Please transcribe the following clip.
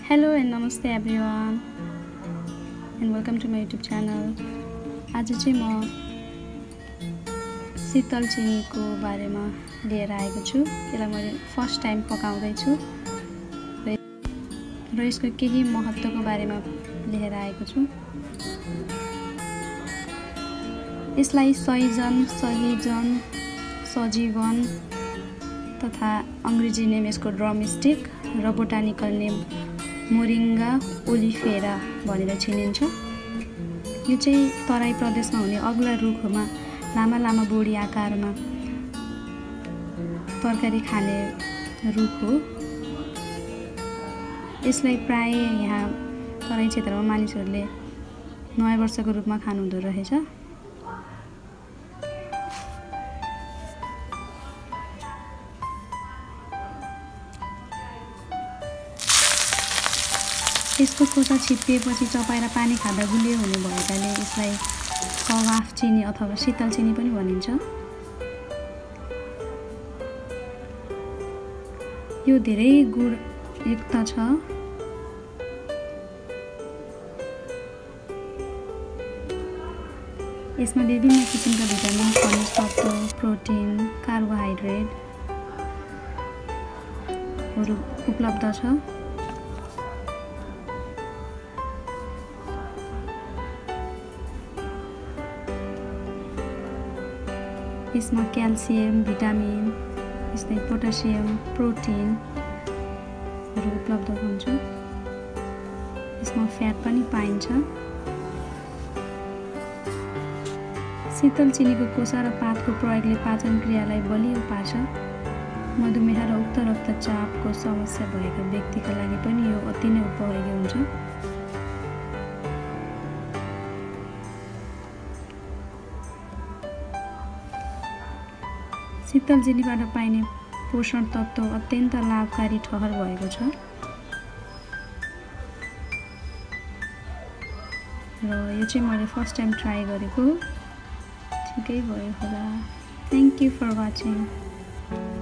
Hello and namaste everyone and welcome to my YouTube channel. आज चाहिँ म शीतलचिनी को बारेमा लिएर आएको छु। यसलाई मैले फर्स्ट टाइम पकाउँदै छु र यसको केही महत्त्वको बारेमा लिएर आएको छु। यसलाई सहजन, सजीवन तथा अंग्रेजी नेम यसको ड्रमस्टिक र बोटानिकल नेम मोरिंगा oleifera भनेर चिनिन्छ। यो चाहिँ तराई प्रदेशमा हुने अग्ला रुखमा लामा लामा बोडी आकारमा तरकारी खाने रुख हो। यसलाई प्राय यहाँ तराई क्षेत्रमा मानिसहरूले नयाँ वर्षको रूपमा खानुहुँदो रहेछ। यसको कोसा छिप्पिएपछि चपाएर पानी खाँदा गुलियो हुने भएकाले यसलाई कवाफ चिनी अथवा शीतलचिनी पनि भनिन्छ। यो धेरै गुणयुक्त छ। यसमा विभिन्न किसिमका भिटामिन, खनिज तत्त्व, प्रोटिन, कार्बोहाइड्रेटहरू उपलब्ध छ। यसमा क्याल्सियम, भिटामिन, यस्तै पोटासियम, प्रोटिनहरू उपलब्ध हुन्छ। यसमा फ्याट पनि पाइन्छ। शीतलचिनीको कोसा र पातको प्रयोगले पाचन क्रियालाई बलियो पार्छ। मधुमेह र उच्च रक्तचापको समस्या भएका व्यक्तिका लागि पनि यो अति नै उपयोगी हुन्छ। शीतलचिनीबाट पाइने पोषण तत्त्व अत्यन्त लाभकारी ठहर भएको छ र यो चाहिँ मैले फर्स्ट टाइम ट्राई गरेको ठिकै भयो होला। Thank you for watching.